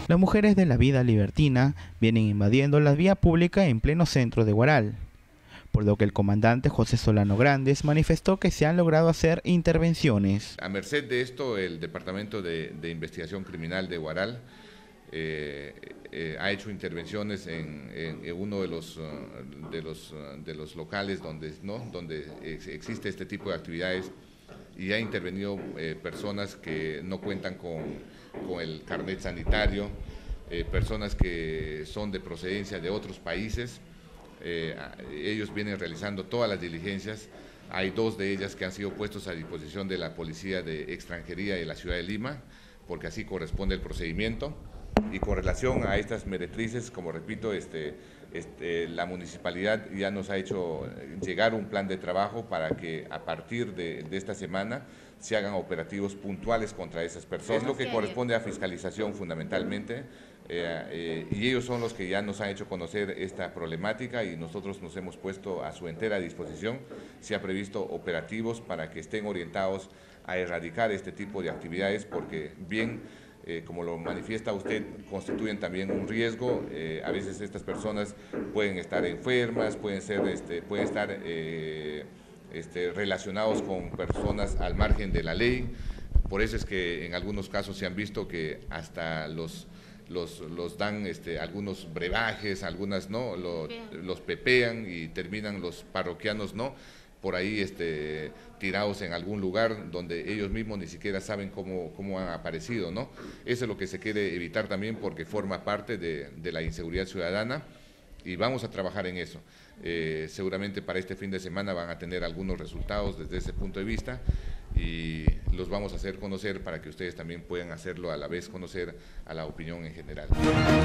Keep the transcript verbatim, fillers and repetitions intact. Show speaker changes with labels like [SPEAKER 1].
[SPEAKER 1] Las mujeres de la vida libertina vienen invadiendo la vía pública en pleno centro de Huaral, por lo que el comandante José Solano Grandes manifestó que se han logrado hacer intervenciones.
[SPEAKER 2] A merced de esto, el Departamento de, de Investigación Criminal de Huaral eh, eh, ha hecho intervenciones en, en, en uno de los, uh, de, los, uh, de los locales donde, ¿no? donde existe este tipo de actividades, y ha intervenido eh, personas que no cuentan con, con el carnet sanitario, eh, personas que son de procedencia de otros países. Eh, ellos vienen realizando todas las diligencias. Hay dos de ellas que han sido puestos a disposición de la Policía de Extranjería de la ciudad de Lima, porque así corresponde el procedimiento. Y con relación a estas meretrices, como repito, este, este, la municipalidad ya nos ha hecho llegar un plan de trabajo para que a partir de, de esta semana se hagan operativos puntuales contra esas personas. Es lo que corresponde a fiscalización fundamentalmente, eh, eh, y ellos son los que ya nos han hecho conocer esta problemática y nosotros nos hemos puesto a su entera disposición. Se ha previsto operativos para que estén orientados a erradicar este tipo de actividades, porque bien, Eh, como lo manifiesta usted, constituyen también un riesgo. Eh, a veces estas personas pueden estar enfermas, pueden, ser, este, pueden estar eh, este, relacionados con personas al margen de la ley. Por eso es que en algunos casos se han visto que hasta los, los, los dan este, algunos brebajes, algunas no, lo, los pepean y terminan los parroquianos no, por ahí este, tirados en algún lugar donde ellos mismos ni siquiera saben cómo, cómo han aparecido, ¿no? Eso es lo que se quiere evitar también, porque forma parte de, de la inseguridad ciudadana, y vamos a trabajar en eso. Eh, seguramente para este fin de semana van a tener algunos resultados desde ese punto de vista, y los vamos a hacer conocer para que ustedes también puedan hacerlo a la vez conocer a la opinión en general.